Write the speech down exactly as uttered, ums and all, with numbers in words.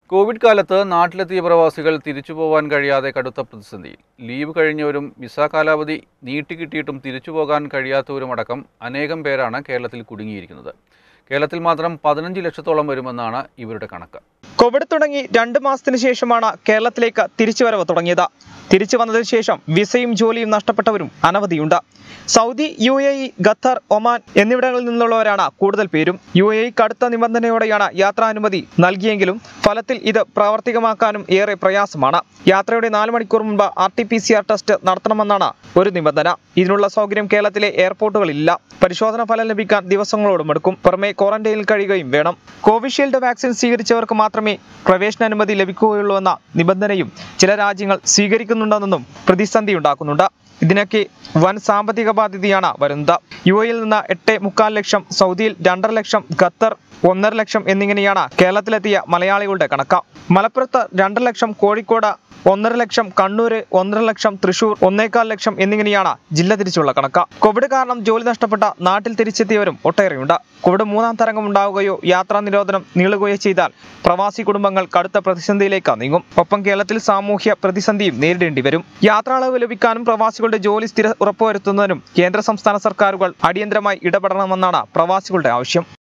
Covid കാലത്ത് നാട്ടിലെത്തിയ പ്രവാസികൾ തിരിച്ചുപോകാൻ കഴിയാതെ കടുത്ത പ്രതിസന്ധിയിൽ. ലീവ് കഴിഞ്ഞവരും വിസ കാലാവധി നീട്ടിക്കിട്ടിയിട്ടും തിരിച്ചുപോകാൻ കഴിയാത്തവരുമടക്കം അനേകം പേരാണ് കേരളത്തിൽ കുടുങ്ങിയിരിക്കുന്നത്. കേരളത്തിൽ മാത്രം പതിനഞ്ച് ലക്ഷത്തോളം വരുമെന്നാണ് ഇവരുടെ കണക്ക്. കോവിഡ് തുടങ്ങി രണ്ട് മാസത്തിന് ശേഷമാണ് കേരളത്തിലേക്ക് തിരിച്ചുവരവ് തുടങ്ങിയത്. തിരിച്ചു വന്നതിന് ശേഷം വിസയും ജോലിയും നഷ്ടപ്പെട്ടവരും അനവധിയുണ്ട്. Saudi, U A E, Qatar, Oman എന്നിവിടങ്ങളിൽ നിന്നുള്ളവരാണ് കൂടുതൽ പേരും. യു എ ഇ കടുത്ത നിബന്ധനയോടെയാണ് യാത്രാനുമതി നൽകിയെങ്കിലും ഫലത്തിൽ ഇത് പ്രാവർത്തികമാക്കാനും ഏറെ പ്രയാസമാണ്. യാത്രയുടെ നാല് മണിക്കൂർ മുമ്പ് R T P C R test നടത്തണമെന്നാണ് ഒരു നിബന്ധന. ഇതിനുള്ള സൗകര്യം കേരളത്തിലെ എയർപോർട്ടുകളിലില്ല. പരിശോധന ഫലം ലഭിക്കാൻ ദിവസങ്ങളോടും എടുക്കും. പുറമെ ക്വാറന്റൈനിൽ കഴിയുകയും വേണം. കോവിഷീൽഡ് വാക്സിൻ സ്വീകരിച്ചവർക്ക് മാത്രമേ പ്രവേശനാനുമതി ലഭിക്കുകയുള്ളൂവെന്ന നിബന്ധനയും ചില രാജ്യങ്ങൾ സ്വീകരിക്കുന്നുണ്ടെന്നും പ്രതിസന്ധി ഉണ്ടാക്കുന്നുണ്ട്. ഇതിനൊക്കെ വൻ സാമ്പത്തിക ബാധ്യതയാണ് വരുന്നത്. യു എയിൽ നിന്ന് എട്ട് മുക്കാൽ ലക്ഷം, സൗദിയിൽ രണ്ടര ലക്ഷം, ഖത്തർ ഒന്നര ലക്ഷം എന്നിങ്ങനെയാണ് കേരളത്തിലെത്തിയ മലയാളികളുടെ കണക്ക്. മലപ്പുറത്ത് രണ്ടര ലക്ഷം, കോഴിക്കോട് ഒന്നര ലക്ഷം, കണ്ണൂര് ഒന്നര ലക്ഷം, തൃശൂർ ഒന്നേകാൽ ലക്ഷം എന്നിങ്ങനെയാണ് ജില്ല തിരിച്ചുള്ള കണക്ക്. കോവിഡ് കാരണം ജോലി നഷ്ടപ്പെട്ട നാട്ടിൽ തിരിച്ചെത്തിയവരും ഒട്ടേറെയുണ്ട്. കോവിഡ് മൂന്നാം തരംഗം ഉണ്ടാവുകയോ യാത്രാ നിരോധനം നീളുകയോ ചെയ്താൽ പ്രവാസി കുടുംബങ്ങൾ കടുത്ത പ്രതിസന്ധിയിലേക്ക് നീങ്ങും. ഒപ്പം കേരളത്തിൽ സാമൂഹ്യ പ്രതിസന്ധിയും നേരിടേണ്ടി വരും. യാത്രാളവ് ലഭിക്കാനും പ്രവാസികളുടെ ജോലി സ്ഥിര ഉറപ്പുവരുത്തുന്നതിനും കേന്ദ്ര സംസ്ഥാന സർക്കാരുകൾ അടിയന്തരമായി ഇടപെടണമെന്നാണ് പ്രവാസികളുടെ ആവശ്യം.